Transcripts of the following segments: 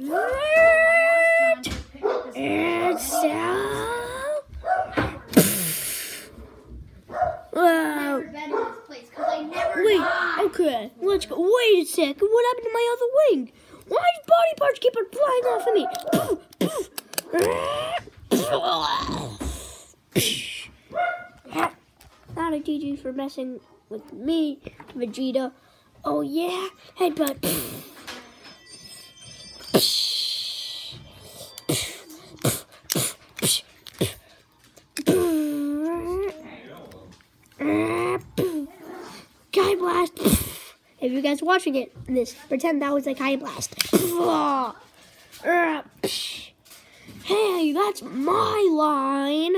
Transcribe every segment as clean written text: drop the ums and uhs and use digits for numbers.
It's so... Wow. Wait, okay, let's go. Wait a second, what happened to my other wing? Why do body parts keep on flying off of me? Not a GG for messing with me, Vegeta. Oh yeah, headbutt. Kai blast. If you guys watching it, pretend that was a Kai blast. Hey, that's my line.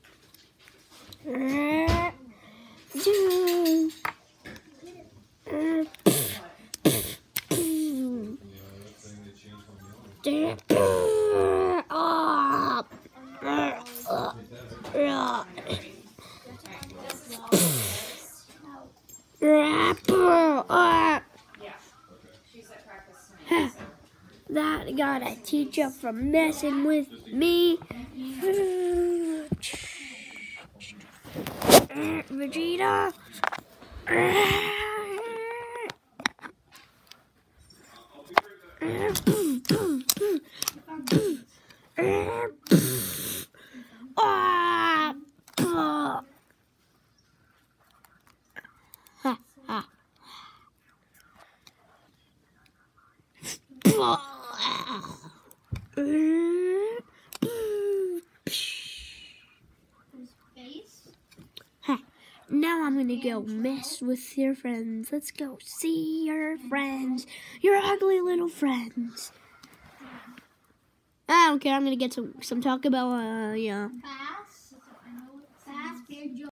That gotta teach you from messing with me. Vegeta. Now I'm gonna go mess with your friends. Let's go see your friends. Your ugly little friends. I don't care. I'm gonna get some talk about, yeah.